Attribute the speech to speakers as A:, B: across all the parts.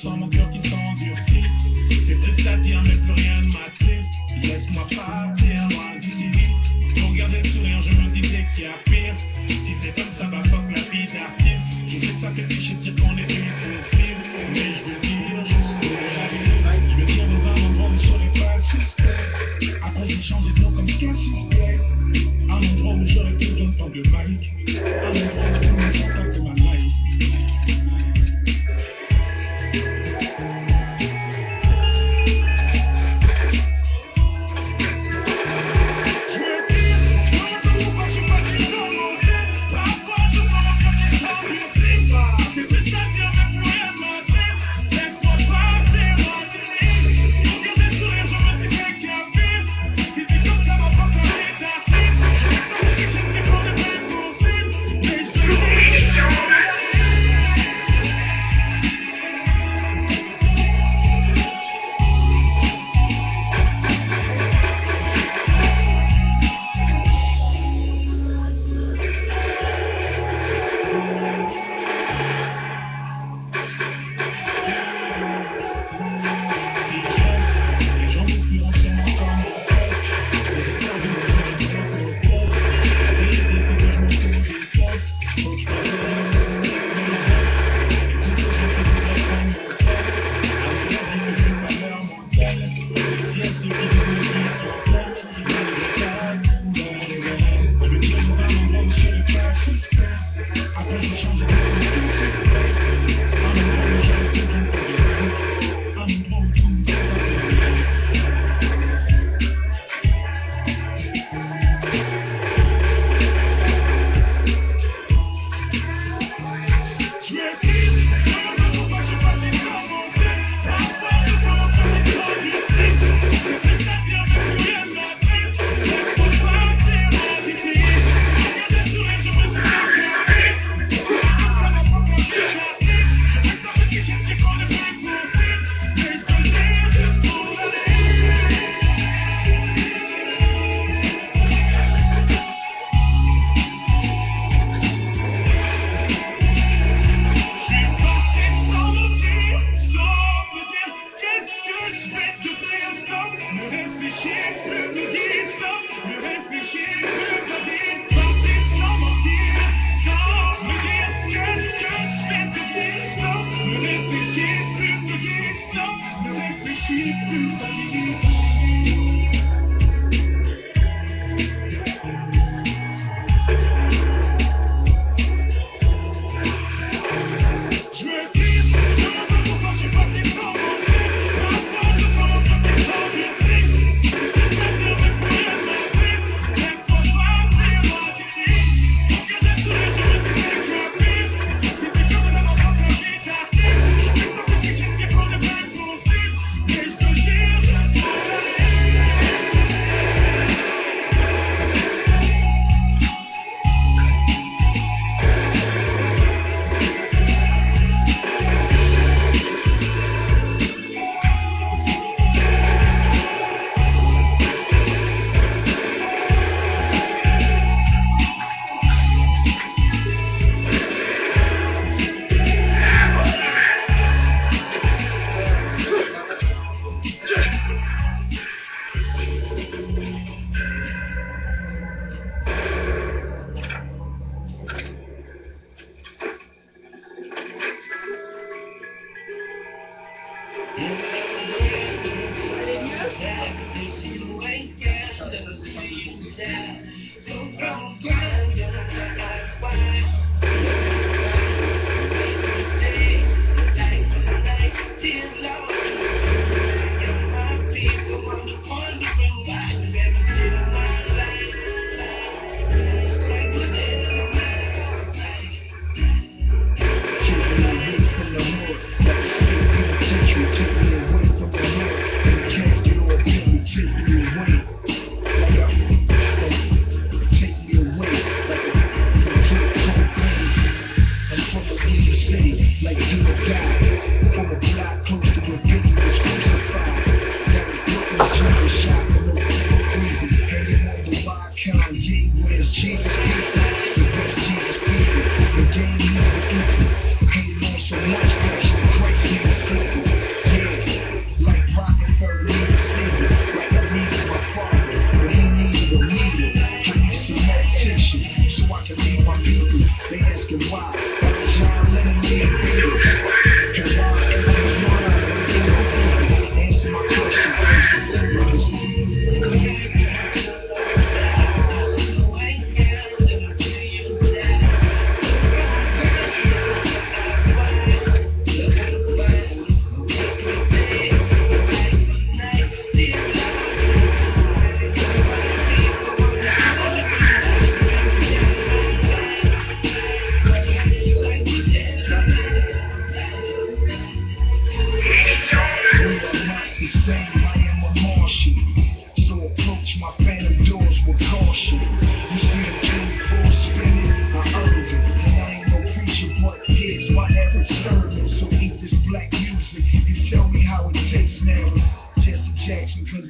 A: sens mon cœur qui s'endurcit. C'est triste à dire, mais plus rien ne m'attriste. Laisse-moi partir loin d'ici. Pour regarder le sourire, je me disais qu'il y a pire. Si c'est comme ça, bah fuck la vie d'artiste. Je sais que ça fait cliché de dire qu'on est impossible, mais je veux dire jusqu'au bout. Je veux dire dans un endroit où je serais pas le suspect. Après j'ai changé de nom comme Cassius Clay. Un endroit où j'aurais plus besoin de temps de Mike. Un endroit où tout le monde s'entend comme un live.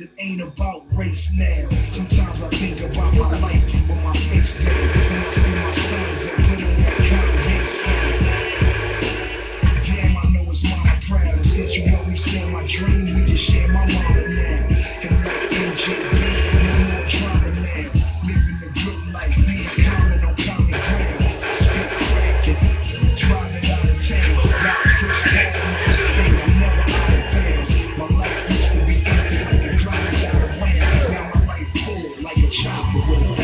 A: it ain't about race now. Sometimes I think about my life with my face down. Then I see my sons and put on that Kanye song. Damn, I know it's mama proud. And since you helped me share my dream, we can share my mama now. And like MJB, no more drama now. Living the good life, being common on common ground. Spit cracking, driving out of town. Got Chris Paul on the stage, I'm never out of bounds. My life used to be empty like a crocodile around. Now my life full like a chopper with a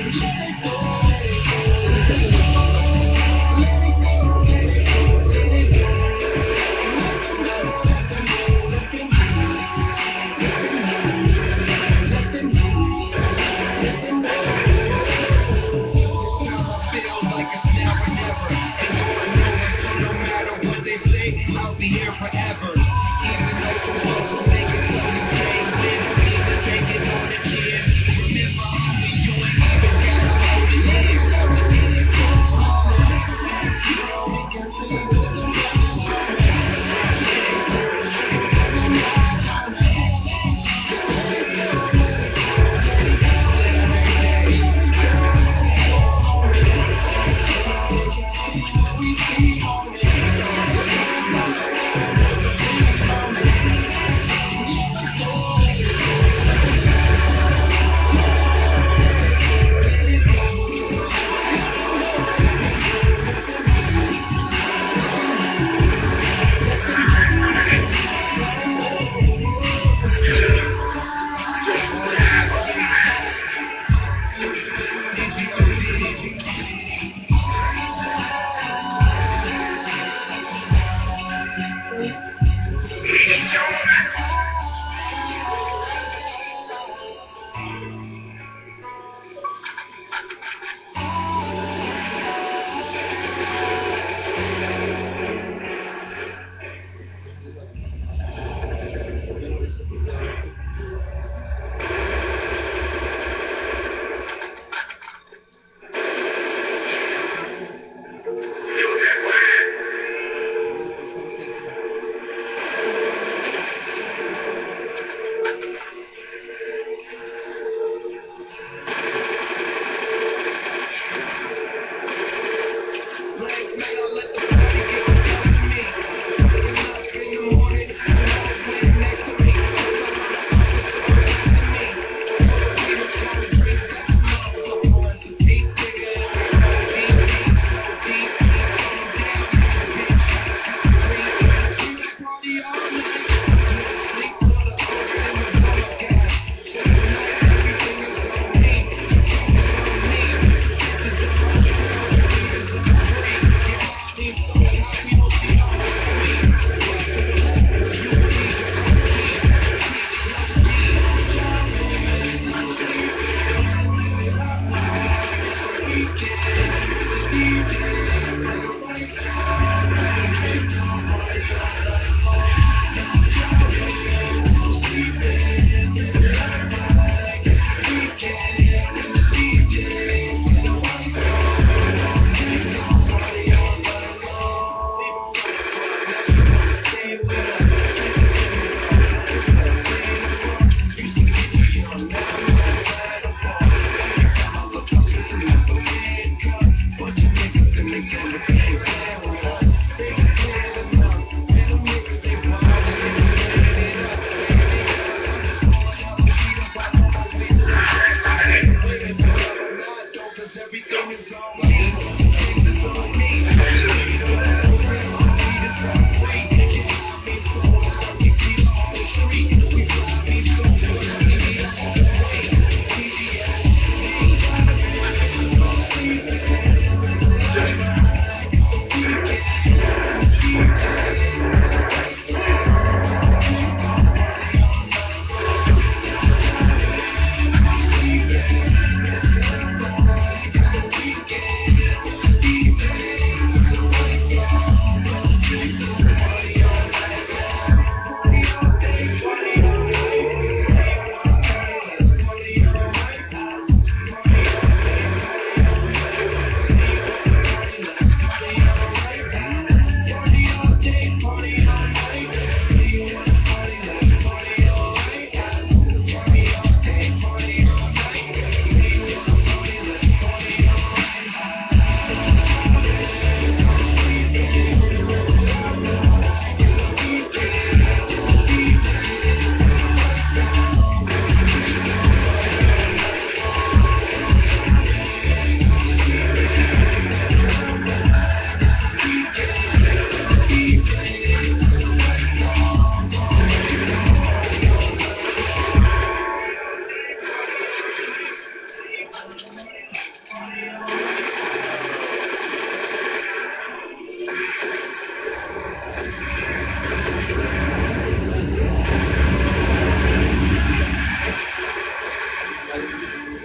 B: I'll be here forever. Even though some folks will make it so you can't win. Don't need to take it on the chin. Remember, homie, you ain't even gotta hold it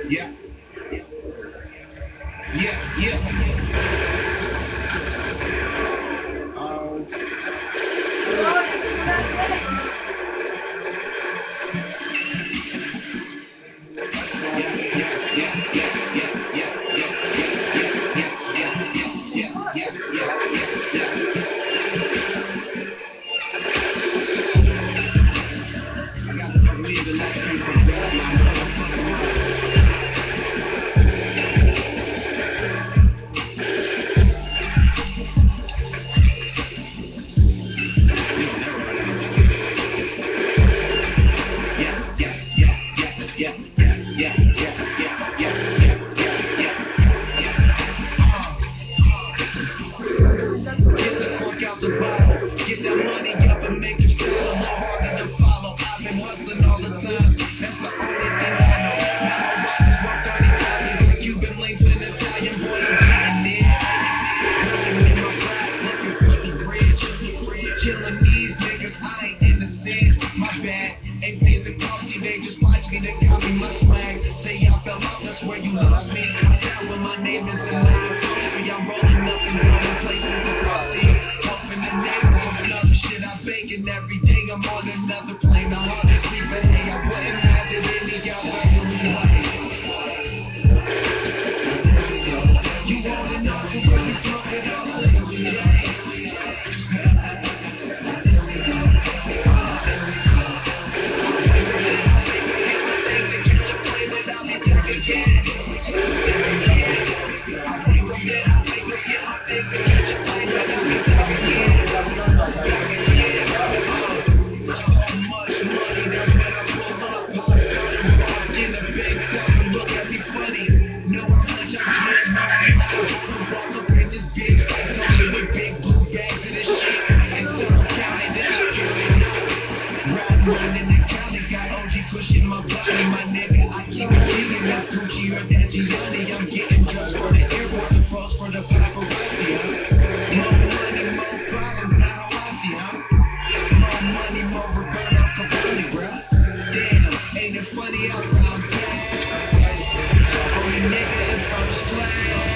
B: Yeah. Yeah, yeah. Out the bottle, get that money up and make your style a little harder to follow. I've been hustling all the time, that's the only thing I know. Now my watch is worth 30,000 with Cuban links and Italian boy, I'm getting it. Looking in my rap, looking for the bridge, killing these niggas, I ain't innocent. My bad, ain't paid the cost, they just watch me, they copy my swag. Say I fell off, that's where you lost me. I'm down when my name is in my country, I'm rolling up and going places across the bacon every day, I'm on another plane. I'm hard to sleep, but hey, I wouldn't have it any other way. You want to know so when you smoke it all to pushing my body, my nigga, I keep it cheating, that's Gucci or that Gianni, I'm getting dressed for the airport, the post for the paparazzi, huh? More money, more problems, now how I see, huh? More money, more Roberto Cavalli, bruh. Damn, ain't it funny how time passed? Only nigga in first class.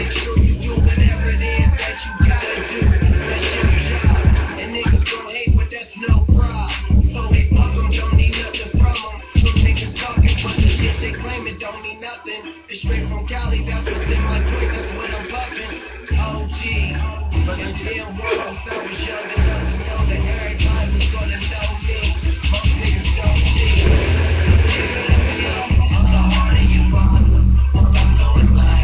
B: make sure you do whatever it is that you gotta do. That's your job. And niggas gon' hate, but that's no problem. So they fuck 'em, don't need nothing from 'em. Some niggas talking, but the shit they claiming don't mean nothing. It's straight from Cali, that's what's in my drink, that's what I'm puffin'. OG, but it didn't work since I was young enough to know that everybody was gonna know me. Most niggas don't see. I'm the heart of your body. All I know is life.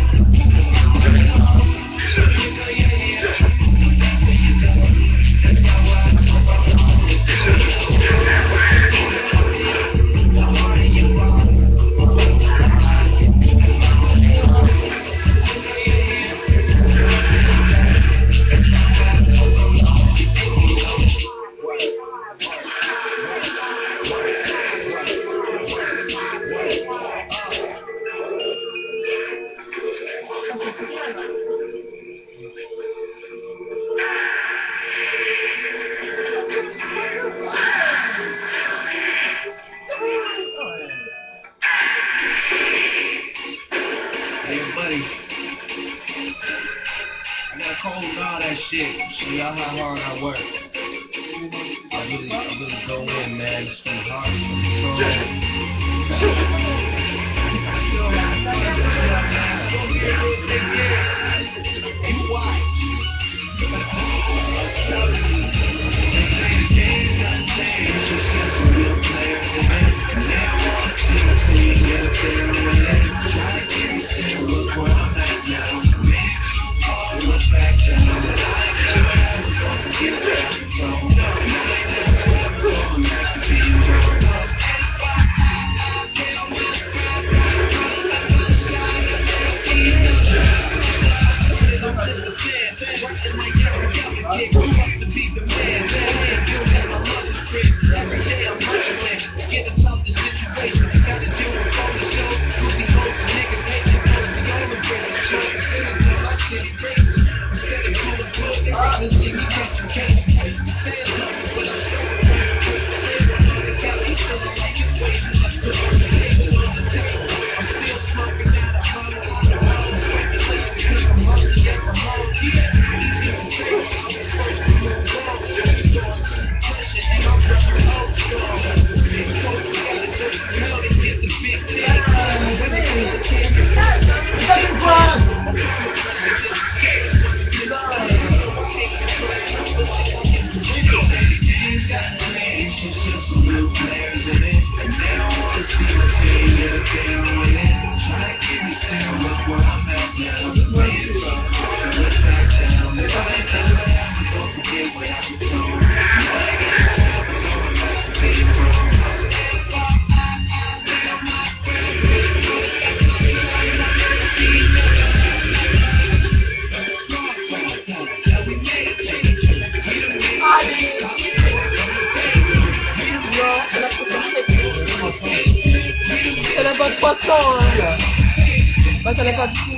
B: Hey, buddy, I got a cold and all that shit. Show y'all how hard I work. I really go in, man. It's from heart, from soul. You watch.
C: Ça n'a pas de poisson, hein. Bah, ça n'a pas de...